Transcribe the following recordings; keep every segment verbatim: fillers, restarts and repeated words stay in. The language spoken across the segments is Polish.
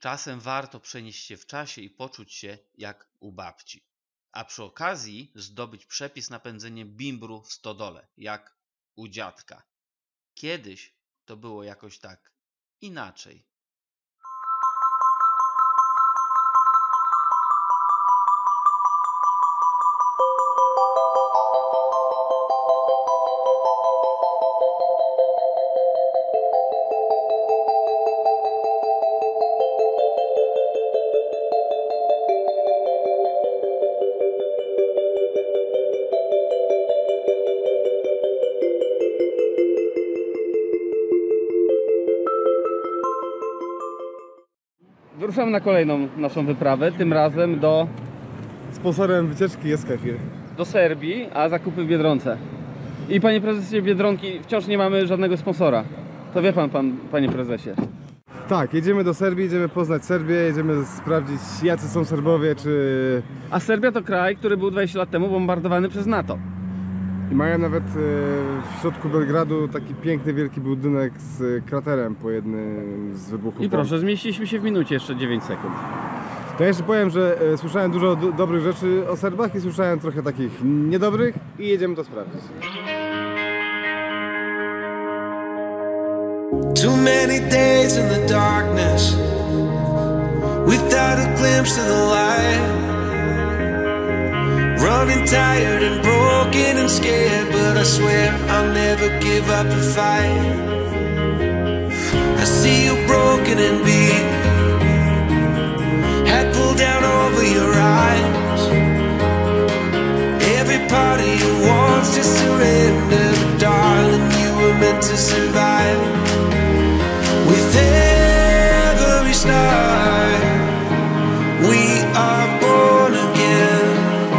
Czasem warto przenieść się w czasie i poczuć się jak u babci. A przy okazji zdobyć przepis na pędzenie bimbru w stodole, jak u dziadka. Kiedyś to było jakoś tak inaczej. Wyruszamy na kolejną naszą wyprawę, tym razem do... Sponsorem wycieczki jest Kefir. do Serbii, a zakupy w Biedronce. I panie prezesie Biedronki, wciąż nie mamy żadnego sponsora. To wie pan, pan panie prezesie. Tak, jedziemy do Serbii, jedziemy poznać Serbię, jedziemy sprawdzić, jacy są Serbowie, czy... A Serbia to kraj, który był dwadzieścia lat temu bombardowany przez NATO. I mają nawet e, w środku Belgradu taki piękny, wielki budynek z kraterem po jednym z wybuchów. I proszę, zmieściliśmy się w minucie, jeszcze dziewięć sekund. To jeszcze powiem, że e, słyszałem dużo do, dobrych rzeczy o Serbach i słyszałem trochę takich niedobrych i jedziemy to sprawdzić. Too many days in the darkness without a glimpse of the light. Running tired and broken and scared, but I swear I'll never give up the fight. I see you broken and beat, head pulled down over your eyes. Every part of you wants to surrender, but darling, you were meant to survive. With every start, we are born again.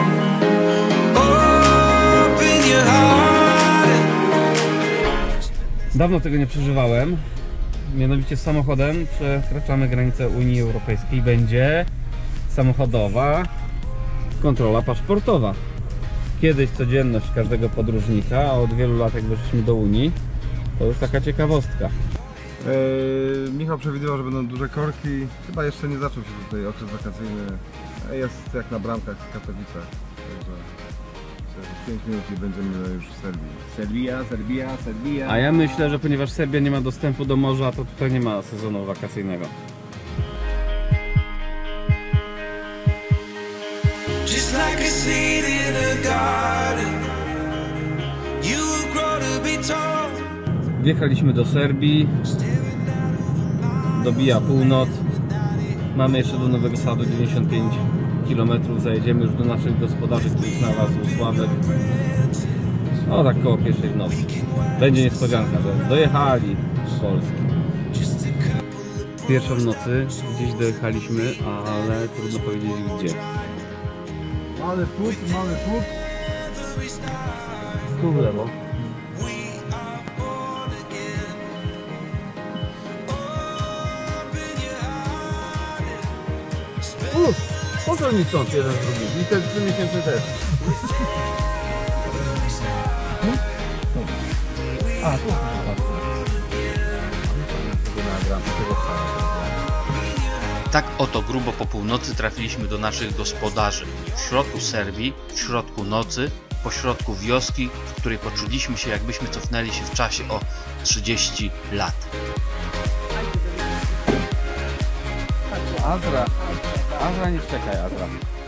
Open your heart. Dawno tego nie przeżywałem. Mianowicie samochodem przekraczamy granicę Unii Europejskiej. Będzie samochodowa kontrola paszportowa. Kiedyś codzienność każdego podróżnika, a od wielu lat jak weszliśmy do Unii, to już taka ciekawostka. Eee, Michał przewidywał, że będą duże korki. Chyba jeszcze nie zaczął się tutaj okres wakacyjny. Jest jak na bramkach w Katowicach. Także pięć minut i będziemy już w Serbii. Serbia, Serbia, Serbia. A ja myślę, że ponieważ Serbia nie ma dostępu do morza, to tutaj nie ma sezonu wakacyjnego. Just like a seed in a garden, you will grow to be tall. Wjechaliśmy do Serbii. Dobija północ. Mamy jeszcze do Nowego Sadu dziewięćdziesiąt pięć kilometrów. Zajedziemy już do naszych gospodarzy, których znalazł Sławek. O, tak koło pierwszej w nocy. Będzie niespodzianka, że dojechali z Polski. Pierwszą w nocy gdzieś dojechaliśmy, ale trudno powiedzieć gdzie. Mamy płód, mamy płód. Tu w lewo. Uff, poszło mi stąd jeden z drugim. I ten trzymiesięczny też. A, tu. Tak oto grubo po północy trafiliśmy do naszych gospodarzy. W środku Serbii, w środku nocy, po środku wioski, w której poczuliśmy się, jakbyśmy cofnęli się w czasie o trzydzieści lat. Azra. Azra, nie czekaj, Azra.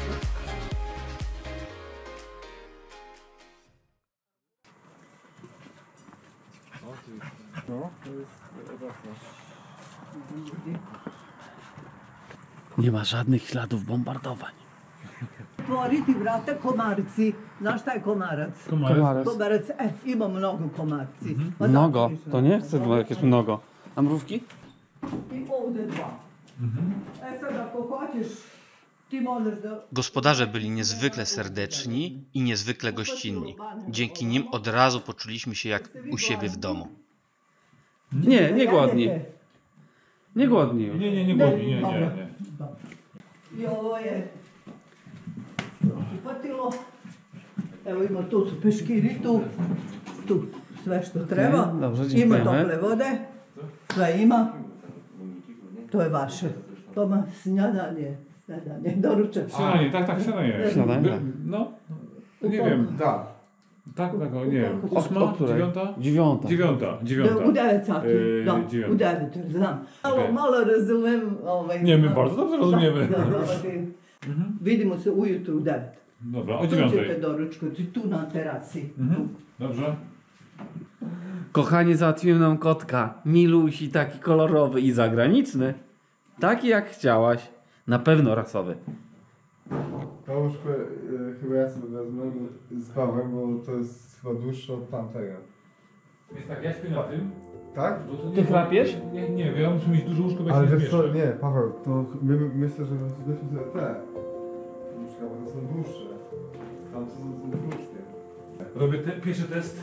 Nie ma żadnych śladów bombardowań. Otvoriti vrata komarci. Znaš šta je komarac? Komarac. Komarac, e, ima mnogo komarci. Pa Mnogo? zato išla. To nie chcę, bo jakieś mnogo. A mrówki? I ovdje dva. E sad ako hoćeš, ti možeš da... Gospodarze byli niezwykle serdeczni i niezwykle gościnni. Dzięki nim od razu poczuliśmy się jak u siebie w domu. Nie, nie głodni. Nie głodni. Nie, nie, nie głodni, nie, nie, nie. I ovo je prihvatilo. Evo ima, tu su peškiri, tu, tu sve što treba. Dobrze, Ima dziękujemy. tople vode, sve ima. To je vaše. to ma śniadanie. Śniadanie, doruczek. Śniadanie, tak, tak, śniadanie. Śniadanie, tak. No, nie wiem. Tak. Tak, tak, o, nie wiem. O Ósma? której? Dziewiąta? Dziewiąta. Dziewiąta, Do dziewiąta. udawać taki, Yy, no, dziewiąta. udawać, to znam. Mało, Okej. mało rozumiem. Ovaj, Nie, my bardzo dobrze rozumiemy. Da, da, ovaj, Vidimo se ujutru u devet. Dobra, o Dođete dziewiątej. doručku, tu na terasi. Mhm. Dobrze. Kochanie, załatwiłem nam kotka. Milusi, taki kolorowy i zagraniczny. Taki jak chciałaś. Na pewno rasowy. To łóżko y, chyba ja sobie wezmę z Pawłem, bo to jest chyba dłuższe od tamtego. Jest tak, ja śpię na tym. Tak? Bo to Ty chrapiesz? Nie, nie, nie, ja muszę mieć duże łóżko, bo ja Ale się nie wiesz co, zmieszczę. nie, Paweł, to my, myślę, że weźmy sobie te łóżka, bo to są dłuższe. Tam są, są krótkie. Robię te, pierwszy test.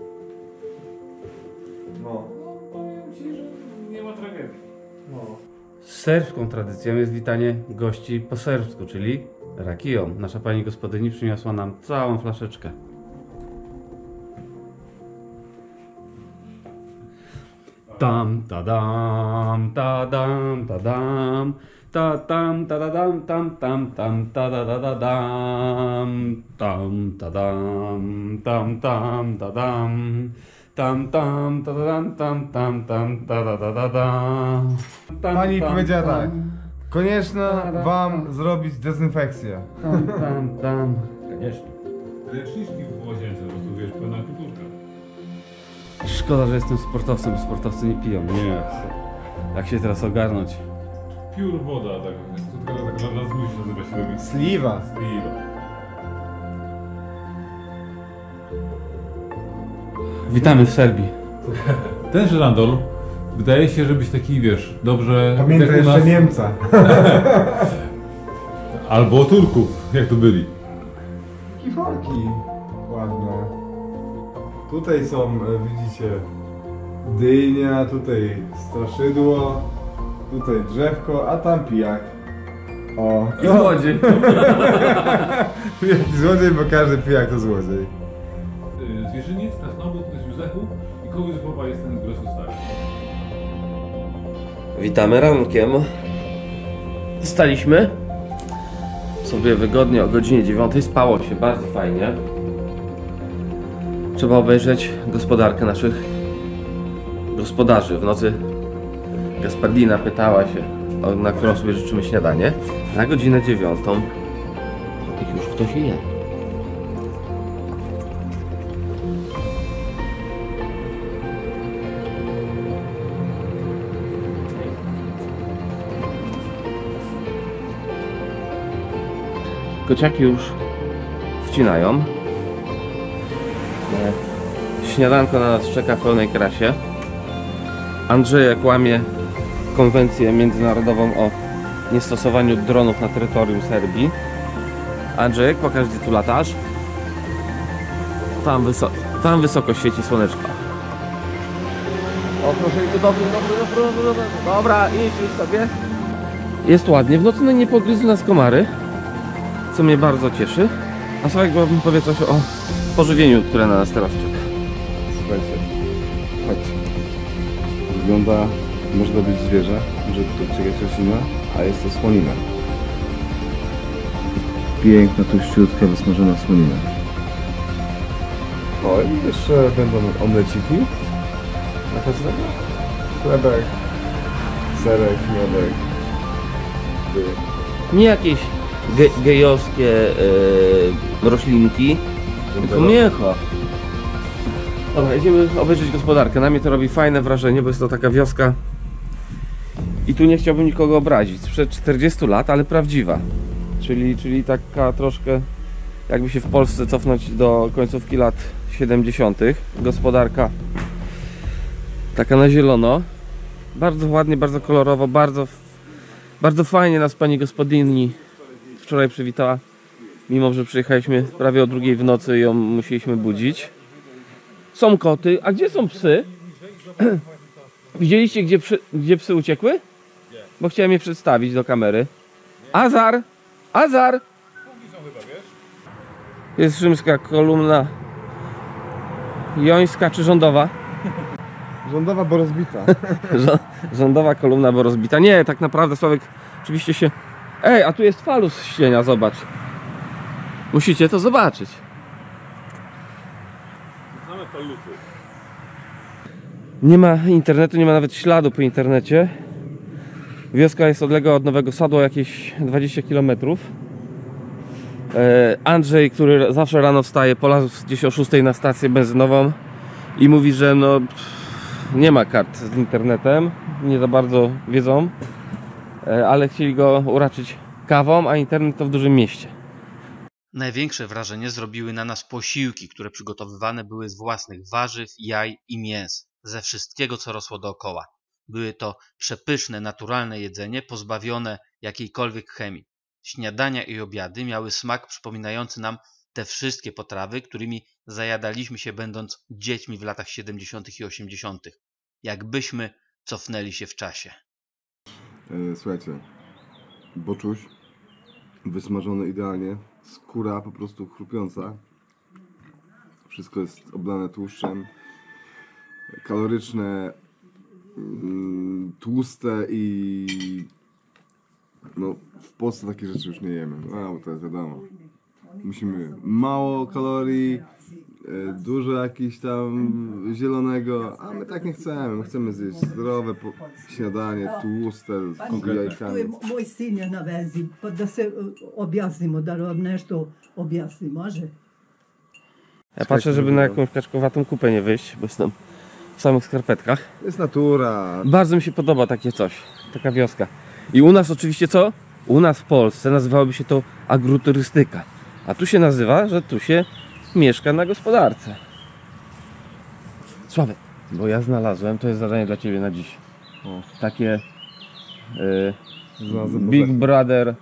No, No, powiem ci, że nie ma tragedii. no. Serbską tradycją jest witanie gości po serbsku, czyli rakiją. Nasza pani gospodyni przyniosła nam całą flaszeczkę. Tam, tadam, tadam, tadam, ta tam, tadadam, tam, tam, tam, tadadadadam, tam, tadam, tam, tam, tadam, tam, tam, tadadam, tam, tam, tam, tadadadadam. Tam, Pani tam, powiedziała tam, tak. Konieczno wam zrobić dezynfekcję. Tam, tam, tam. Koniecznie. Ręczniczki w łazience, po prostu wiesz, pełna kulturka. Szkoda, że jestem sportowcem, bo sportowcy nie piją. Nie wiem, jak, jak się teraz ogarnąć. Pure woda, tak, jest to tylko tak dla nas musi nazywa się robić. Sliwa. Sliwa. Witamy w Serbii. Ten żyrandol wydaje się, że być taki, wiesz, dobrze... Pamiętaj jak u jeszcze nas- Niemca. Albo Turków, jak tu byli. Kiforki ładne. Tutaj są, e, widzicie, dynia, tutaj straszydło, tutaj drzewko, a tam pijak. O, I złodziej. Wielki złodziej, bo każdy pijak to złodziej. Y, Zwierzyniec, Krasnobód, to jest Józefu i koło Józefowa jest ten Gresów Stary. Witamy rankiem. Wstaliśmy sobie wygodnie o godzinie dziewiątej. Spało się bardzo fajnie. Trzeba obejrzeć gospodarkę naszych gospodarzy. W nocy Gaspardina pytała się, o- na którą sobie życzymy śniadanie. Na godzinę dziewiątą już ktoś je. Kociaki już wcinają. E, Śniadanko na nas czeka w pełnej krasie. Andrzejek łamie konwencję międzynarodową o niestosowaniu dronów na terytorium Serbii. Andrzejek, pokaż, gdzie tu latasz. Tam, wyso tam wysoko świeci słoneczko. O, proszę, dobry, dobry, dobry, dobry, dobry. Dobra, idź, idź sobie. Jest ładnie. W nocy no nie pogryzły nas komary, co mnie bardzo cieszy. A Sławek bym powie coś o pożywieniu, które na nas teraz czeka. Słuchajcie, chodź. Wygląda, może to być zwierzę, może to być jakaś roślina, a jest to słonina. Piękna, tuściutka, wysmażona słonina. O, i jeszcze będą omleciki. A to co tego? Chlebek, serek, miodek. Nie jakieś ge gejowskie yy, roślinki, tylko mięcho. Dobra, idziemy obejrzeć gospodarkę. Na mnie to robi fajne wrażenie, bo jest to taka wioska i tu nie chciałbym nikogo obrazić. Sprzed czterdziestu lat, ale prawdziwa. Czyli, czyli taka troszkę jakby się w Polsce cofnąć do końcówki lat siedemdziesiątych. Gospodarka taka na zielono. Bardzo ładnie, bardzo kolorowo, bardzo, bardzo fajnie nas pani gospodyni wczoraj przywitała. Mimo że przyjechaliśmy prawie o drugiej w nocy i ją musieliśmy budzić. Są koty. A gdzie są psy? Widzieliście, gdzie, przy, gdzie psy uciekły? Bo chciałem je przedstawić do kamery. Azar! Azar! Jest rzymska kolumna jońska czy rządowa? Rządowa, bo rozbita. Rządowa kolumna, bo rozbita. Nie, tak naprawdę Sławek Oczywiście się... Ej, a tu jest falus ścienia, zobacz. Musicie to zobaczyć. Same falusy. Nie ma internetu, nie ma nawet śladu po internecie. Wioska jest odległa od Nowego Sadu jakieś dwadzieścia kilometrów. Andrzej, który zawsze rano wstaje, polazł gdzieś o szóstej na stację benzynową i mówi, że no nie ma kart z internetem, nie za bardzo wiedzą, ale chcieli go uraczyć kawą, a internet to w dużym mieście. Największe wrażenie zrobiły na nas posiłki, które przygotowywane były z własnych warzyw, jaj i mięs, ze wszystkiego, co rosło dookoła. Były to przepyszne, naturalne jedzenie, pozbawione jakiejkolwiek chemii. Śniadania i obiady miały smak przypominający nam te wszystkie potrawy, którymi zajadaliśmy się będąc dziećmi w latach siedemdziesiątych i osiemdziesiątych. Jakbyśmy cofnęli się w czasie. E, słuchajcie, boczuś wysmażony idealnie, skóra po prostu chrupiąca. Wszystko jest oblane tłuszczem, kaloryczne, mm, tłuste i no w Polsce takie rzeczy już nie jemy, no bo to jest wiadomo. Musimy mało kalorii, e, dużo jakiś tam zielonego, a my tak nie chcemy. My chcemy zjeść zdrowe po, śniadanie, tłuste, z jajkami. Moj sin je na vezi, pa da se objasnimo, da vam nešto objasni, može? Ja patrzę, żeby na jakąś kaczkowatą kupę nie wyjść, bo jestem w samych skarpetkach. To jest natura. Bardzo mi się podoba takie coś, taka wioska. I u nas oczywiście co? U nas w Polsce nazywałoby się to agroturystyka. A tu się nazywa, że tu się mieszka na gospodarce. Sławek, bo ja znalazłem, to jest zadanie dla Ciebie na dziś. O. Takie Znalazłem Big Bobek. Brother e,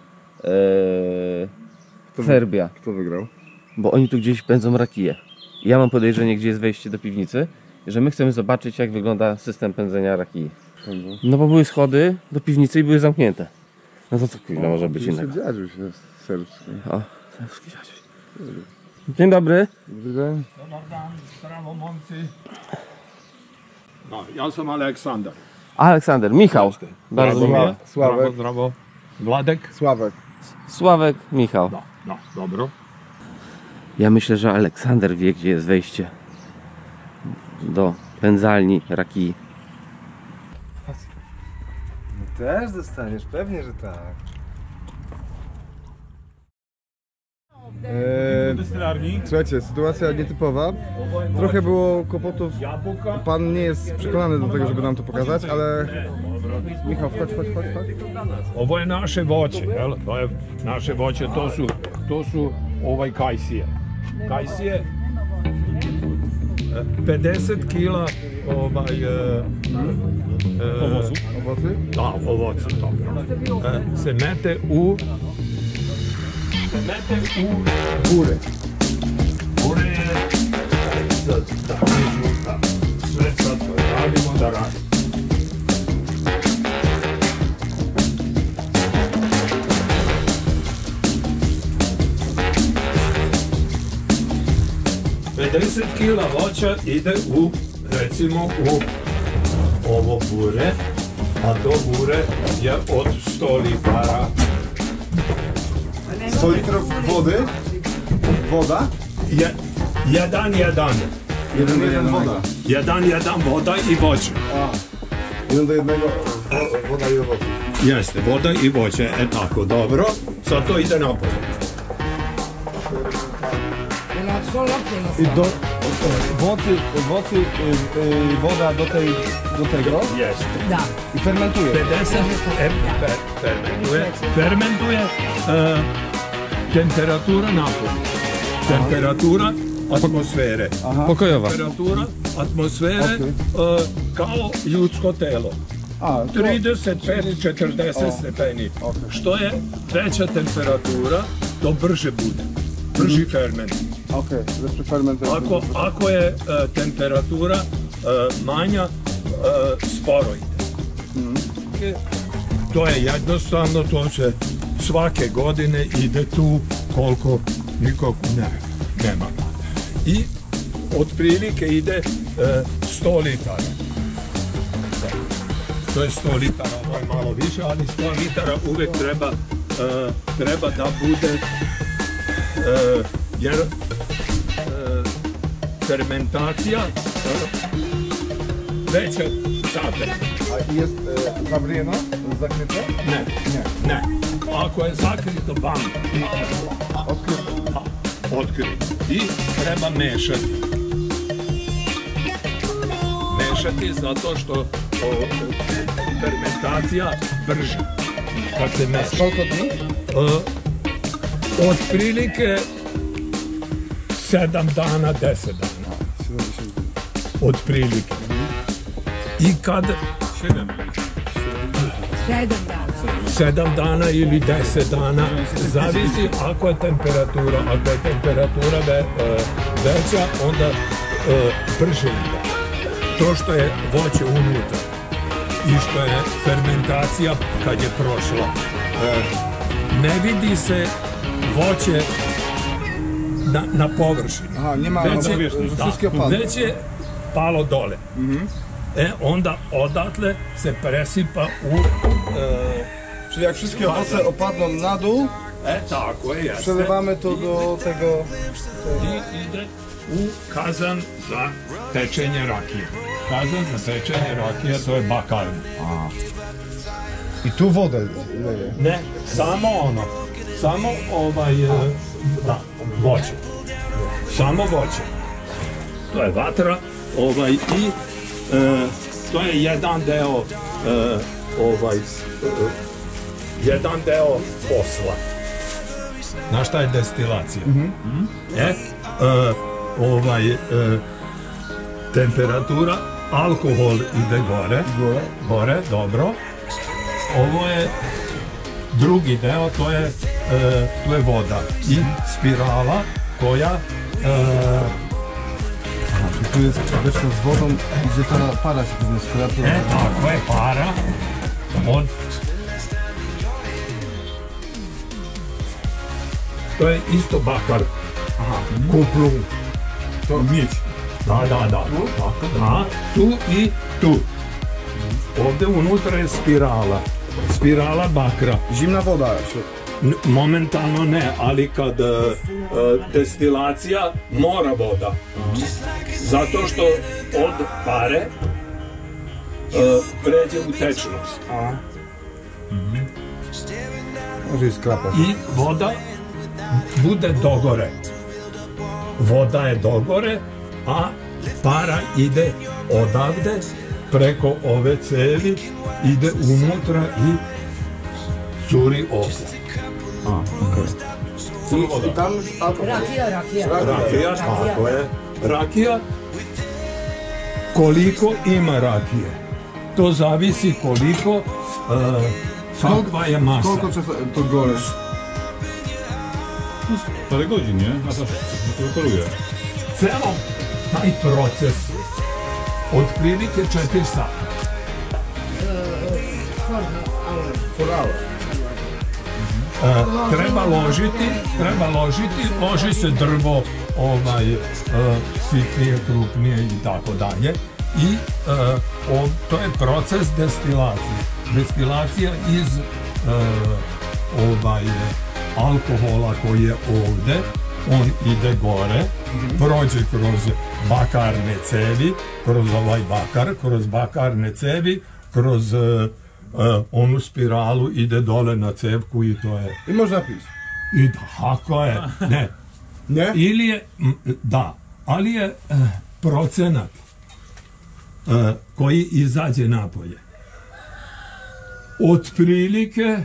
Kto wy- Serbia. Kto wygrał? Bo oni tu gdzieś pędzą rakije. Ja mam podejrzenie, gdzie jest wejście do piwnicy, że my chcemy zobaczyć, jak wygląda system pędzenia rakii. No bo były schody do piwnicy i były zamknięte. No to co chwilę może być innego. Dziadziuś jest serbski. O, serbski dziadziuś. Dzień dobry. Dobry dzień. No, ja sam Aleksander. Aleksander, Michał. Bardzo Brawo, miło. Brawo, Sławek. brawo. Władek? Sławek. Sławek, Michał. No, no, dobro. Ja myślę, że Aleksander wie, gdzie jest wejście do pędzalni rakii. No też dostaniesz, pewnie, że tak. Eee, Destylarni. słuchajcie, sytuacja nietypowa. Trochę było kłopotów. Pan nie jest przekonany do tego, żeby nam to pokazać, ale... Michał, chodź, chodź, chodź, chodź. Ovo je naše voće, jel? To je naše voće, to su, to su ovaj kajsije. Kajsije, e, pedeset kila ovaj... E, e, ovocu. Owocy? Da, ovocu, dobro. E, se mete u... Se mete u bure. Bure je... Da, da, da, sve sad radimo da radimo. pedeset kila voća ide u, recimo, u ovo bure, a to bure je od sto litara. sto litrów wody? Woda? Je, jedan, jedan. Jeden do jeden woda. Jedan, jedan voda i voće. Jeden do jednego wo- woda i owoce. Jeste, voda i voće, e tako, dobro. Sad to ide napolje. I do... Owocy, owocy, y, y, woda do tej, do tego Jeste. Da. i fermentuje. pedeset e, fer, fermentuje, fermentuje e, temperatura napolje. Temperatura atmosfere. Pokojowa. Temperatura atmosfere Okej. e, kao ljudsko telo. A, to... trideset pet do četrdeset stepeni. Što je veća temperatura, to brže bude. Brži ferment. Okej, lepszy ferment. Ako, ako je e, temperatura e, manja, e, sporo ide. To je jednostavno, to se svake godine ide tu koliko nikog ne, nema. I otprilike ide e, sto litara. to je sto litara, ovo je malo više, ali sto litara uvijek treba, e, treba da bude, e, jer e, fermentacija e, veća sate. A jest e, zabrijeno, zakryte? Ne, Nie. ne. Ako je zakrito, bam, Odkryte. otkriti. I treba mešati. Mešati zato što o, o, fermentacija brže kad se meša. Koliko dni? E, otprilike sedam dana, deset dana. Otprilike. I kad Sedam dana. sedam dana ili deset dana, zavisi ako je temperatura, ako je temperatura ve, e, veća, onda e, brže ide. To što je voće unutra i što je fermentacija kad je prošla, e, ne vidi se voće na, na površini. Aha, nie ma Već je, wszystkie da, opadły. već je palo dole. E, onda odatle se presipa u e, Czyli jak wszystkie owoce opadną na dół, E, tako je, jeste. przelewamy to do tego... I ide u kazan za pečenje rakije. Kazan za pečenje rakije, to je bakarni. I tu wodę leje. Ne, samo ono, samo ovaj, e, da, voće. Samo voće. To je vatra, ovaj, i e, to je jedan deo, e, ovaj, e, jedan deo posla. Znaš šta je destilacija? Mm-hmm. E, e, ovaj, e, temperatura, alkohol ide gore, Gore. gore, dobro. Ovo je drugi deo, to je, e, to je voda i spirala koja e, Tu jest wieczno z wodą, gdzie ta para się pewnie skrapia. e, tako je para od to je isto bakar. Aha. Kuplung. To mieć. Da, da, da. Tako, da. Tu i tu. Ovdje unutra je spirala. Spirala bakra. Zimna woda. N- Momentalno ne, ali kad e, e, destilacija mora voda. Zato što od pare e, pređe u tečnost. Może i skrapać. I voda bude dogore. Voda je dogore, a para ide odavde preko ove cevi, ide unutra i curi ovdje. A, okej. I, I tam alkohol. Rakija, rakija. Rakija, tako je. Rakija, koliko ima rakije? To zavisi koliko, e, kakva je masa. Koliko czasu to gore? Parę godzin, nie? A to to koluje. Celo taj proces otprilike četiri sata. For hour. E, treba ložiti, treba ložiti, loži se drvo, ovaj, e, sitnije, krupnije i tako dalje. I e, o, to je proces destilacije. Destilacija iz e, ovaj, alkohola koji je ovdje, on ide gore, prođe kroz bakarne cevi, kroz ovaj bakar, kroz bakarne cevi, kroz e, e, onu spiralu ide dole na cevku i to je... I można pić. I tako je, ne. Nie? Ili je, m, da, ali je e, procenat e, koji izađe napolje. Otprilike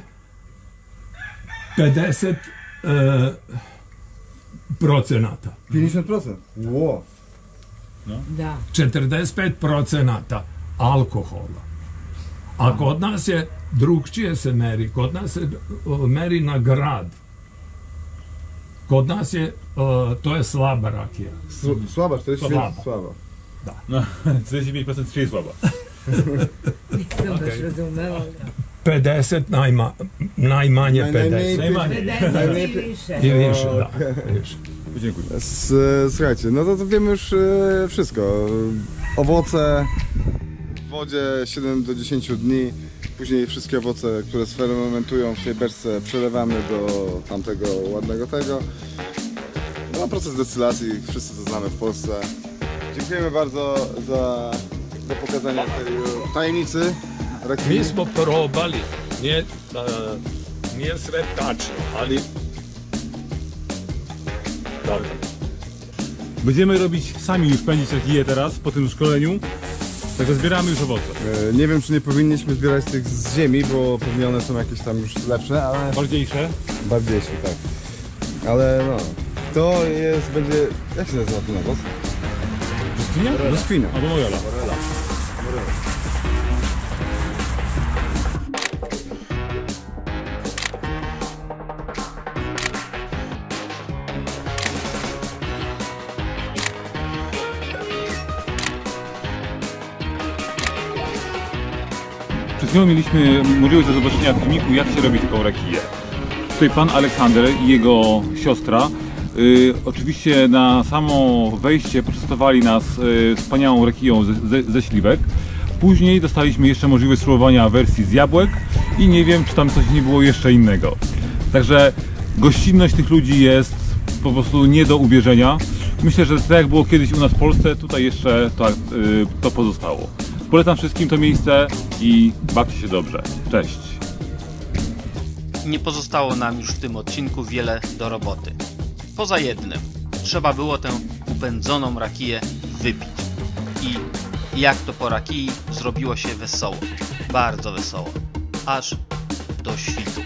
pedeset e, procenata. pięćdziesiąt procent. Ło. Da. četrdeset pet procenata alkohola. A kod nas je drugčije se meri. Kod nas se o, meri na grad. Kod nas je, o, to je slaba rakija. Sł- Słaba, czterdzieści Słaba. słaba. No, czterdzieści pięć procent czyli słaba. Nisam baš razumela. pedeset najma, najmanje Naj- pedeset. Najmanje. pedeset i više. I više, da. Više. Dziękuję. S, słuchajcie, no to, to wiemy już e, wszystko. Owoce, w wodzie siedem do dziesięciu dni. Później wszystkie owoce, które sfermentują w tej beczce, przelewamy do tamtego ładnego tego. No, proces destylacji, wszyscy to znamy w Polsce. Dziękujemy bardzo za, za pokazanie tej tajemnicy rakii. Mi smo probali, nie, e, nie sve tačno, ali dobra. Będziemy robić sami już pędzić rakiję teraz po tym szkoleniu. Także zbieramy już owoce. E, Nie wiem, czy nie powinniśmy zbierać tych z ziemi, bo pewnie one są jakieś tam już lepsze, ale Bardziejsze. bardziejsze, tak. Ale no, to jest, będzie, jak się nazywa ten owoc? Brzoskwinia? Brzoskwinia. Albo morela. Przed chwilą mieliśmy możliwość do zobaczenia w filmiku, jak się robi taką rakiję. Tutaj pan Aleksander i jego siostra y, oczywiście na samo wejście poczęstowali nas y, wspaniałą rakiją ze, ze, ze śliwek. Później dostaliśmy jeszcze możliwość spróbowania wersji z jabłek i nie wiem, czy tam coś nie było jeszcze innego. Także gościnność tych ludzi jest po prostu nie do uwierzenia. Myślę, że tak jak było kiedyś u nas w Polsce, tutaj jeszcze to, y, to pozostało. Polecam wszystkim to miejsce i bawcie się dobrze. Cześć! Nie pozostało nam już w tym odcinku wiele do roboty. Poza jednym. Trzeba było tę upędzoną rakiję wypić. I jak to po rakii zrobiło się wesoło. Bardzo wesoło. Aż do świtu.